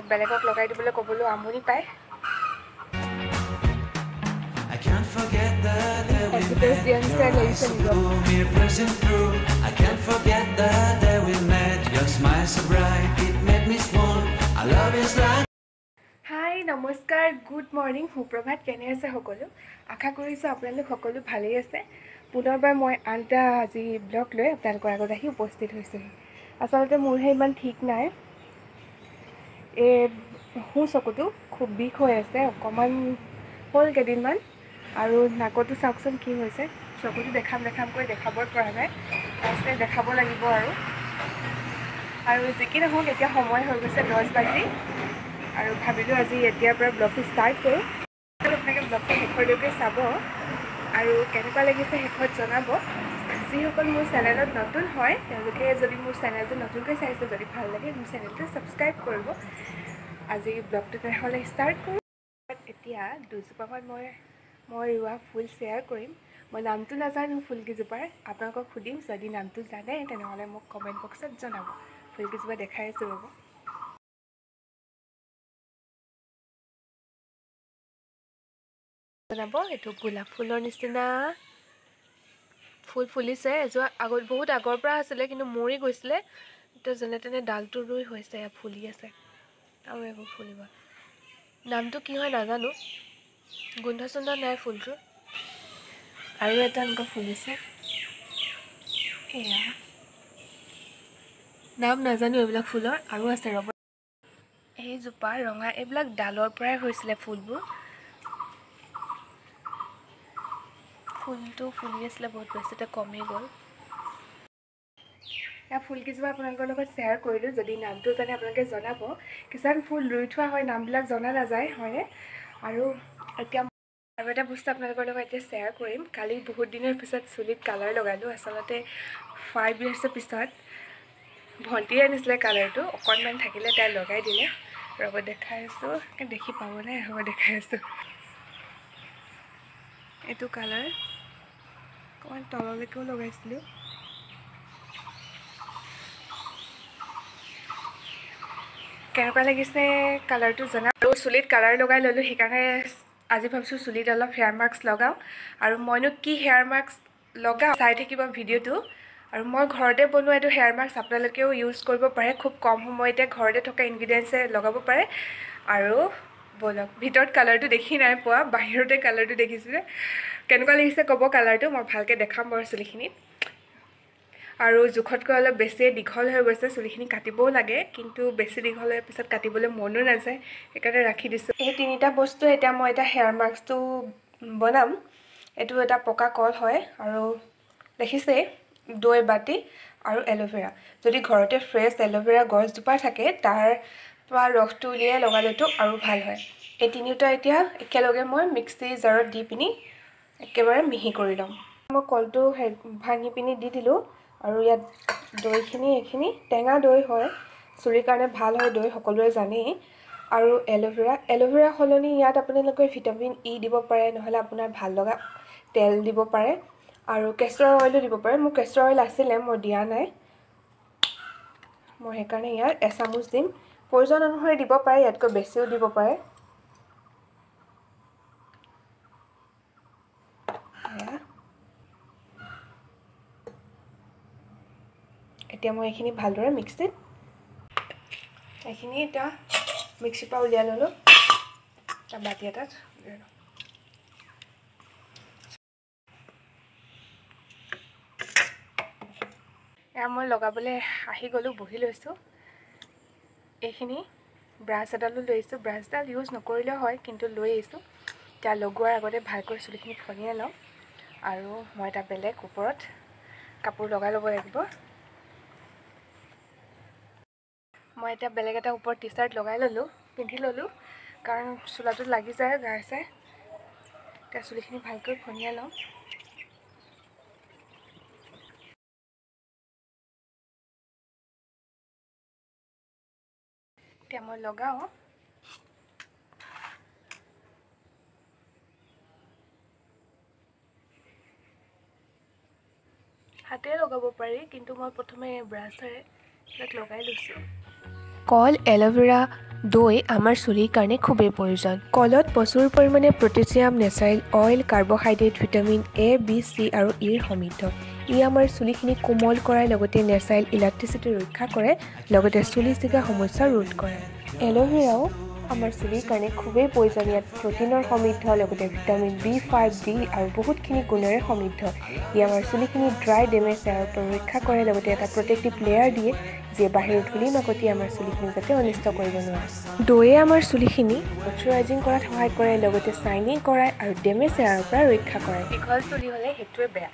বেলেগক লগাই দিবলৈ ক'বলৈ আমনি পায় I can't forget the day we Advertise the met. understand Your like eyes you so can go. blue, me pressing through. I can't forget the day we met. Your smile so bright, it made me swoon. Our love is like. হাই নমস্কাৰ good morning সুপ্ৰভাত কেনে আছে সকলো আশা কৰিছোঁ আপোনালোক সকলো ভালেই আছে পুনৰবাৰ মই আনটা আজি ব্লগ লৈ আপোনালোকৰ আগত আহি উপস্থিত হৈছোঁ আচলতে মোৰহে ইমান ঠিক নাই সোঁ চকুটো খুব বিষ হৈ আছে অকণমান হ'ল কেইদিনমান আৰু নাকতো চাওকচোন কি হৈছে চকুটো দেখাম কৰি দেখাবই পৰা নাই তাৰপিছতে দেখাব লাগিব আৰু যি কি নহওক এতিয়া সময় হৈ গৈছে 10 বাজি আৰু ভাবিলোঁ আজি এতিয়াৰ পৰা ব্লগটো ষ্টাৰ্ট কৰোঁ আপোনালোকে ব্লগটো শেষলৈকে চাব আৰু কেনেকুৱা লাগিছে শেষত জনাব যিসকল মোৰ চেনেলত নতুন হয় তেওঁলোকে যদি মোৰ চেনেলটো নতুনকৈ চাইছে যদি ভাল লাগে মোৰ চেনেলটো ছাবস্ক্ৰাইব কৰিব আজি ব্লগটো তেনেহ'লে ষ্টাৰ্ট কৰোঁ এতিয়া দুজোপামান মই ৰোৱা ফুল শ্বেয়াৰ কৰিম মই নামটো নাজানো ফুলকেইজোপাৰ আপোনালোকক সুধিম যদি নামটো জানে তেনেহ'লে মোক কমেণ্ট বক্সত জনাব ফুলকেইজোপা দেখাই আছোঁ ৰ'ব জনাব এইটো গোলাপ ফুলৰ নিচিনা ফুল ফুলিছে এজোপা আগত বহুত আগৰ পৰা আছিলে কিন্তু মৰি গৈছিলে এতিয়া যেনে তেনে ডালটো ৰুই হৈছে ফুলি আছে আৰু এইবোৰ ফুলিব নামটো কি হয় নাজানো গোন্ধ চোন্ধ নাই ফুলটোৰ আৰু এটা এনেকুৱা ফুলিছে এয়া নাম নাজানো এইবিলাক ফুলৰ আৰু আছে ৰ'ব এইজোপা ৰঙা এইবিলাক ডালৰ পৰাই হৈছিলে ফুলবোৰ ফুলটো ফুলি আছিলে বহুত বেছিতে কমি গ'ল এয়া ফুলকেইজোপা আপোনালোকৰ লগত শ্বেয়াৰ কৰিলোঁ যদি নামটো জানে আপোনালোকে জনাব কিছুমান ফুল ৰুই থোৱা হয় নামবিলাক জনা নাযায় হয়নে আৰু এতিয়া আৰু এটা বস্তু আপোনালোকৰ লগত এতিয়া শ্বেয়াৰ কৰিম কালি বহুত দিনৰ পিছত চুলিত কালাৰ লগালোঁ আচলতে 5 yearsৰ পিছত ভণ্টিয়ে আনিছিলে কালাৰটো অকণমান থাকিলে তাই লগাই দিলে ৰ'ব দেখাই আছোঁ দেখি পাব নাই ৰ'ব দেখাই আছোঁ এইটো কালাৰ অকণমান তললৈকেও লগাইছিলোঁ কেনেকুৱা লাগিছে কালাৰটো জনা আৰু চুলিত কালাৰ লগাই ল'লোঁ সেইকাৰণে আজি ভাবিছোঁ চুলিত অলপ হেয়াৰ মাস্ক লগাওঁ আৰু মইনো কি হেয়াৰ মাস্ক লগাওঁ চাই থাকিব ভিডিঅ'টো আৰু মই ঘৰতে বনোৱা এইটো হেয়াৰ মাস্ক আপোনালোকেও ইউজ কৰিব পাৰে খুব কম সময়তে ঘৰতে থকা ইনগ্ৰিডিয়েণ্টছে লগাব পাৰে আৰু বলক ভিতৰত কালাৰটো দেখি নাই পোৱা বাহিৰতে কালাৰটো দেখিছিলে কেনেকুৱা লাগিছে ক'ব কালাৰটো মই ভালকৈ দেখাম বাৰু চুলিখিনিত আৰু জোখতকৈ অলপ বেছিয়ে দীঘল হৈ গৈছে চুলিখিনি কাটিবও লাগে কিন্তু বেছি দীঘল হোৱাৰ পিছত কাটিবলৈ মনো নাযায় সেইকাৰণে ৰাখি দিছোঁ এই তিনিটা বস্তু এতিয়া মই এটা হেয়াৰ মাস্কটো বনাম এইটো এটা পকা কল হয় আৰু দেখিছেই দৈ বাতি আৰু এল'ভেৰা যদি ঘৰতে ফ্ৰেছ এল'ভেৰা গছজোপা থাকে তাৰ পৰা ৰসটো উলিয়াই লগালেতো আৰু ভাল হয় এই তিনিওটা এতিয়া একেলগে মই মিক্সি জাৰত দি পিনি একেবাৰে মিহি কৰি ল'ম মই কলটো ভাঙি পিনি দি দিলোঁ আৰু ইয়াত দৈখিনি এইখিনি টেঙা দৈ হয় চুলিৰ কাৰণে ভাল হয় দৈ সকলোৱে জানেই আৰু এল'ভেৰা সলনি ইয়াত আপোনালোকে ভিটামিন ই দিব পাৰে নহ'লে আপোনাৰ ভাল লগা তেল দিব পাৰে আৰু কেষ্টৰ অইলো দিব পাৰে মোৰ কেষ্টৰ অইল আছিলে মই দিয়া নাই মই সেইকাৰণে ইয়াত এচামুচ দিম প্ৰয়োজন অনুসৰি দিব পাৰে ইয়াতকৈ বেছিও দিব পাৰে এতিয়া মই এইখিনি ভালদৰে মিক্সিত এইখিনি এতিয়া মিক্সিৰ পৰা উলিয়াই ল'লোঁ এটা বাতি এটাত এয়া মই লগাবলৈ আহি গ'লোঁ বহি লৈছোঁ এইখিনি ব্ৰাছ এডালো লৈ আহিছোঁ ব্ৰাছডাল ইউজ নকৰিলেও হয় কিন্তু লৈ আহিছোঁ এতিয়া লগোৱাৰ আগতে ভালকৈ চুলিখিনি ফনিয়াই লওঁ আৰু মই এটা বেলেগ ওপৰত কাপোৰ লগাই ল'ব লাগিব মই এতিয়া বেলেগ এটা ওপৰত টি চাৰ্ট লগাই ল'লোঁ পিন্ধি ল'লোঁ কাৰণ চোলাটোত লাগি যায় গাই চাই এতিয়া চুলিখিনি ভালকৈ ফনিয়াই লওঁ এতিয়া মই লগাওঁ হাতেৰে লগাব পাৰি কিন্তু মই প্ৰথমে ব্ৰাছেৰে ইয়াক লগাই লৈছোঁ কল, এল'ভেৰা, দৈ আমাৰ চুলিৰ কাৰণে খুবেই প্ৰয়োজন। কলত প্ৰচুৰ পৰিমাণে potassium, natural oil, carbohydrate, vitamin A, B, C আৰু ইৰ সমৃদ্ধ। ই আমাৰ চুলিখিনি কোমল কৰাৰ লগতে নেচাৰেল ইলাষ্টিচিটি ৰক্ষা কৰে, লগতে চুলি ছিগা সমস্যা ৰোধ কৰে। এল'ভেৰাও আমাৰ চুলিৰ কাৰণে খুবেই প্ৰয়োজন। ইয়াত প্ৰটিনৰ সমৃদ্ধ, লগতে ভিটামিন B5, D আৰু বহুতখিনি গুণেৰে সমৃদ্ধ। ই আমাৰ চুলিখিনি ড্ৰাই, ডেমেজ হেয়াৰৰ পৰা ৰক্ষা কৰে, লগতে এটা প্ৰটেক্টিভ লেয়াৰ দিয়ে যিয়ে বাহিৰৰ ধূলি মাকতি আমাৰ চুলিখিনি যাতে অনিষ্ট কৰিব নোৱাৰে। দৈয়ে আমাৰ চুলিখিনি মইশ্চাৰাইজিং কৰাত সহায় কৰে, লগতে শ্বাইনিং কৰায় আৰু ডেমেজ হেয়াৰৰ পৰা ৰক্ষা কৰে। দীঘল চুলি হ'লে সেইটোৱে বেয়া,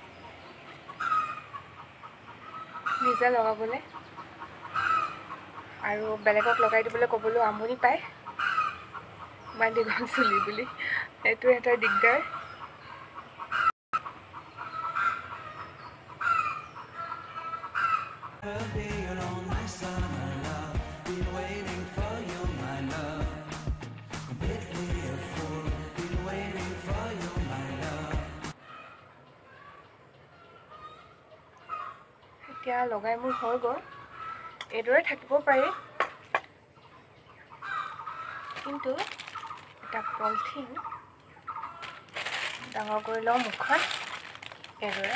নিজে লগাবলৈ আৰু বেলেগক লগাই দিবলৈ ক'বলৈ আমনি পায়, ইমান দীঘল চুলি বুলি। সেইটো এটা দিগদাৰ। Be alone, my summer love. Been waiting for you, my love. Completely a fool. Been waiting for you, my love. এতিয়া লগাই মোৰ হৈ গ'ল। এইদৰে থাকিব পাৰি, কিন্তু এটা পলিথিন ডাঙৰ কৰি লওঁ মুখখন এইদৰে।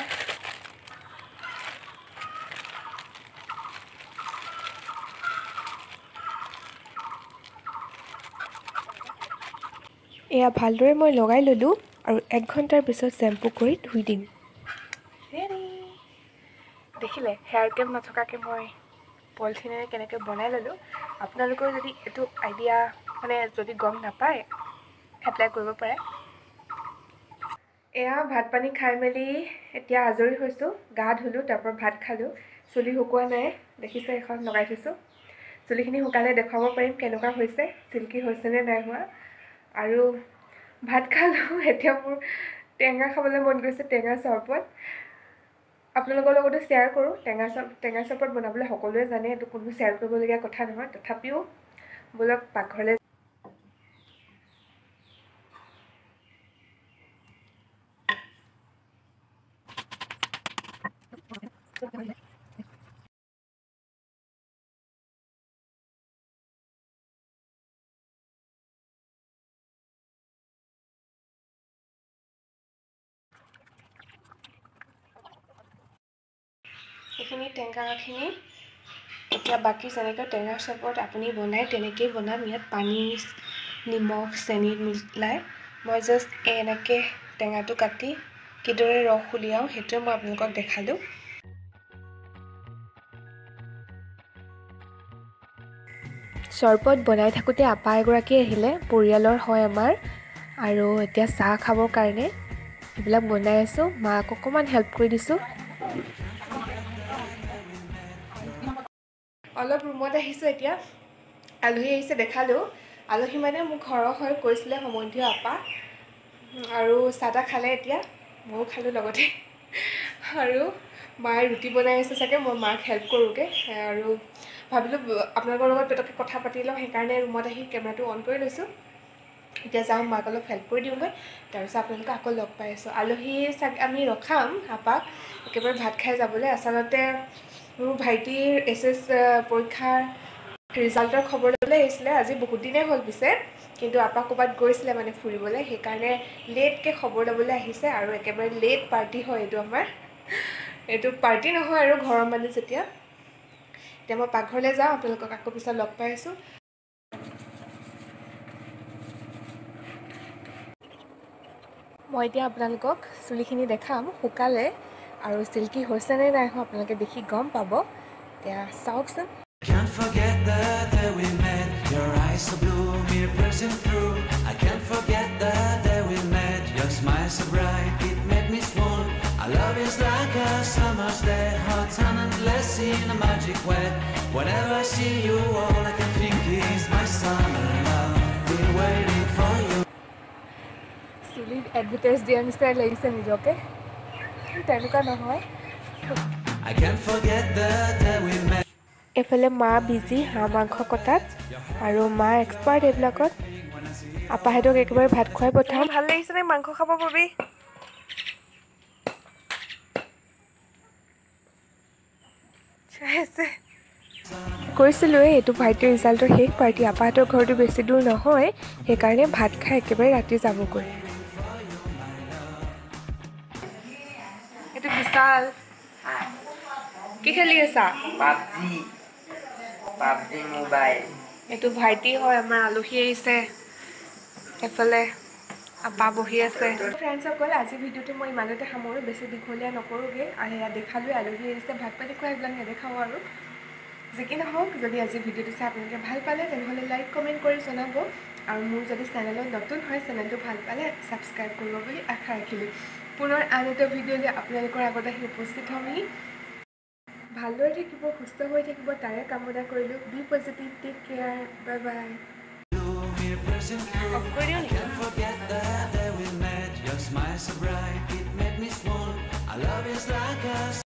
এয়া ভালদৰে মই লগাই ল'লোঁ আৰু 1 ঘণ্টাৰ পিছত শ্বেম্পু কৰি ধুই দিম। ৰেডি। দেখিলে হেয়াৰ কেপ নথকাকৈ মই পলিথিনেৰে কেনেকৈ বনাই ল'লোঁ। আপোনালোকেও যদি এইটো আইডিয়া মানে যদি গম নাপায়, এপ্লাই কৰিব পাৰে। এয়া ভাত পানী খাই মেলি এতিয়া আজৰি হৈছোঁ। গা ধুলোঁ, তাৰপৰা ভাত খালোঁ। চুলি শুকোৱা নাই, দেখিছে এখন লগাই থৈছোঁ। চুলিখিনি শুকালে দেখুৱাব পাৰিম কেনেকুৱা হৈছে, চিল্কি হৈছেনে নাই হোৱা। আৰু ভাত খালোঁ। এতিয়া মোৰ টেঙা খাবলৈ মন গৈছে, টেঙা চৰবত। আপোনালোকৰ লগতো শ্বেয়াৰ কৰোঁ। টেঙা চৰবত বনাবলৈ সকলোৱে জানে, এইটো কোনো শ্বেয়াৰ কৰিবলগীয়া কথা নহয়। তথাপিও ব'লক পাকঘৰলৈ। এইখিনি টেঙাখিনি এতিয়া বাকী যেনেকৈ টেঙা চৰবত আপুনি বনায় তেনেকৈয়ে বনাম। ইয়াত পানী, নিমখ, চেনি মিলাই মই জাষ্ট এনেকৈ টেঙাটো কাটি কিদৰে ৰস উলিয়াওঁ সেইটোৱে মই আপোনালোকক দেখালোঁ। চৰবত বনাই থাকোঁতে আপা এগৰাকী আহিলে, পৰিয়ালৰ হয় আমাৰ, আৰু এতিয়া চাহ খাবৰ কাৰণে এইবিলাক বনাই আছোঁ। মাক অকণমান হেল্প কৰি দিছোঁ। অলপ ৰুমত আহিছোঁ এতিয়া, আলহী আহিছে দেখালোঁ। আলহী মানে মোক ঘৰৰ হৈ কৈছিলে সম্বন্ধীয় আপা, আৰু চাহ তাহ খালে এতিয়া, ময়ো খালোঁ লগতে। আৰু মায়ে ৰুটি বনাই আছে চাগে, মই মাক হেল্প কৰোঁগৈ। আৰু ভাবিলোঁ আপোনালোকৰ লগত পটককৈ কথা পাতি লওঁ, সেইকাৰণে ৰুমত আহি কেমেৰাটো অন কৰি লৈছোঁ। এতিয়া যাওঁ মাক অলপ হেল্প কৰি দিওঁগৈ, তাৰপিছত আপোনালোকক আকৌ লগ পাই আছোঁ। আলহী চাগে আমি ৰখাম আপাক একেবাৰে ভাত খাই যাবলৈ। আচলতে মোৰ ভাইটিৰ SS পৰীক্ষাৰ ৰিজাল্টৰ খবৰ ল'বলৈ আহিছিলে। আজি বহুত দিনেই হ'ল পিছে, কিন্তু আপা ক'ৰবাত গৈছিলে মানে ফুৰিবলৈ, সেইকাৰণে লেটকৈ খবৰ ল'বলৈ আহিছে। আৰু একেবাৰে লেট পাৰ্টি হয় এইটো আমাৰ। এইটো পাৰ্টি নহয় আৰু ঘৰৰ মানুহ যেতিয়া। এতিয়া মই পাকঘৰলৈ যাওঁ, আপোনালোকক আকৌ পিছত লগ পাই আছোঁ। মই এতিয়া আপোনালোকক চুলিখিনি দেখাম শুকালে, আৰু চিল্কি হৈছে নে নাই হোৱা আপোনালোকে দেখি গম পাব। এতিয়া চাওকচোন। Can't forget the day we met. Your eyes so blue, me piercing through. I can't forget the day we met. Your smile so bright, it made me swoon. Our love is like a summer's day, hot and endless in a magic way. Whenever I see you, all I can think is my summer love. Been waiting for you. চুলিত advertise দিয়া নিচিনাই লাগিছে নিজকে, তেনেকুৱা নহয়। I can't forget the day we met. এইফালে মা busy হাঁহ মাংস কটাত, আৰু মা এক্সপাৰ্ট এইবিলাকত। আপাহঁতক একেবাৰে ভাত খুৱাই পঠাম। ভাল লাগিছেনে মাংস খাব পাবি? চাই আছে কৈছিলোঁৱে এইটো ভাইটিৰ ৰিজাল্টৰ শেষ পাৰ্টি আপাহঁতৰ ঘৰটো বেছি দূৰ নহয় সেইকাৰণে ভাত খাই একেবাৰে ৰাতি যাবগৈ এইটো বিশাল কি খেলি আছা পাবজি মোবাইল এইটো ভাইটি হয় আমাৰ আলহী আহিছে এফালে আপা বহি আছে ফ্ৰেণ্ডসকল আজি ভিডিঅ'টো মই ইমানতে সামৰোঁ বেছি দীঘলীয়া নকৰোঁগৈ আৰু সেয়া দেখালোৱে আলহী আহিছে ভাত পানী খোৱা এইবিলাক নেদেখাওঁ আৰু যি কি নহওক যদি আজি ভিডিঅ'টো চাই আপোনালোকে ভাল পালে তেনেহ'লে লাইক কমেণ্ট কৰি জনাব আৰু মোৰ যদি চেনেলত নতুন হয় চেনেলটো ভাল পালে ছাবস্ক্ৰাইব কৰিব বুলি আশা ৰাখিলোঁ পুনৰ আন এটা ভিডিঅ'লৈ আপোনালোকৰ আগত আহি উপস্থিত হ'মহি ভালদৰে থাকিব সুস্থ হৈ থাকিব তাৰে কামনা কৰিলোঁ be positive take care bye bye Can't forget the day we met. Your smile so bright, it made me small. Our love is like a